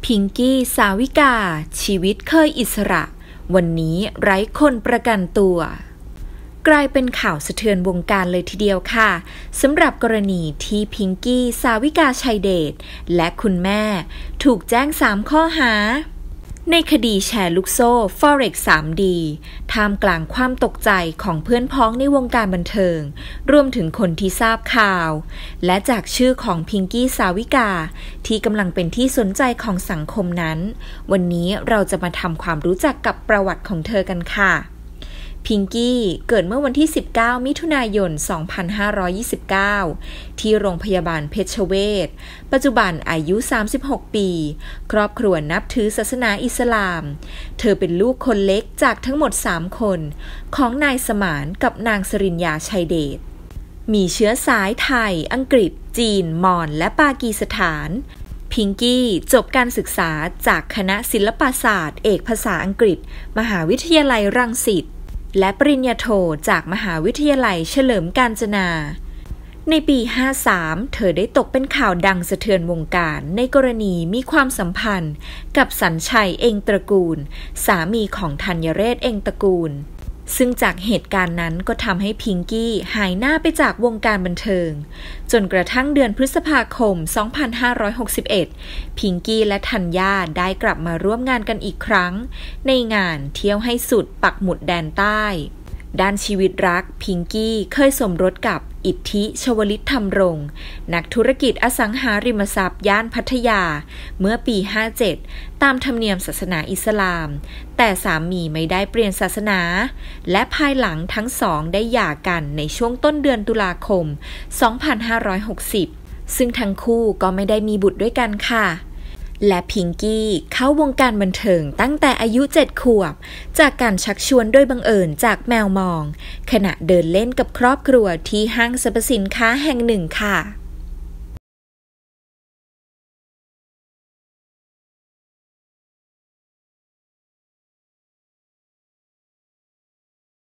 พิงกี้สาวิกาชีวิตเคยอิสระวันนี้ไร้คนประกันตัวกลายเป็นข่าวสะเทือนวงการเลยทีเดียวค่ะสำหรับกรณีที่พิงกี้สาวิกาชัยเดชและคุณแม่ถูกแจ้ง3ข้อหาในคดีแชร์ลูกโซ่ Forex 3D ท่ามกลางความตกใจของเพื่อนพ้องในวงการบันเทิงรวมถึงคนที่ทราบข่าวและจากชื่อของพิงกี้สาวิกาที่กำลังเป็นที่สนใจของสังคมนั้นวันนี้เราจะมาทำความรู้จักกับประวัติของเธอกันค่ะพิงกี้เกิดเมื่อวันที่19มิถุนายน2529ที่โรงพยาบาลเพชรเวชปัจจุบันอายุ36ปีครอบครัวนับถือศาสนาอิสลามเธอเป็นลูกคนเล็กจากทั้งหมด3คนของนายสมานกับนางสริญญาชัยเดชมีเชื้อสายไทยอังกฤษจีนมอญและปากีสถานพิงกี้จบการศึกษาจากคณะศิลปศาสตร์เอกภาษาอังกฤษมหาวิทยาลัยรังสิตและปริญญาโทจากมหาวิทยาลัยเฉลิมกาญจนาในปี 53 เธอได้ตกเป็นข่าวดังสะเทือนวงการในกรณีมีความสัมพันธ์กับสรรชัยเองตระกูลสามีของธัญเรศเองตระกูลซึ่งจากเหตุการณ์นั้นก็ทำให้พิงกี้หายหน้าไปจากวงการบันเทิงจนกระทั่งเดือนพฤษภาคม 2561 พิงกี้และธัญญาได้กลับมาร่วมงานกันอีกครั้งในงานเที่ยวให้สุดปักหมุดแดนใต้ด้านชีวิตรักพิงกี้เคยสมรสกับอิทธิชวลิตธรรมรงค์นักธุรกิจอสังหาริมทรัพย์ย่านพัทยาเมื่อปี 57 ตามธรรมเนียมศาสนาอิสลามแต่สามีไม่ได้เปลี่ยนศาสนาและภายหลังทั้งสองได้หย่ากันในช่วงต้นเดือนตุลาคม 2560 ซึ่งทั้งคู่ก็ไม่ได้มีบุตรด้วยกันค่ะและพิงกี้เข้าวงการบันเทิงตั้งแต่อายุ 7 ขวบจากการชักชวนโดยบังเอิญจากแมวมองขณะเดินเล่นกับครอบครัวที่ห้างสรรพสินค้าแห่งหนึ่งค่ะ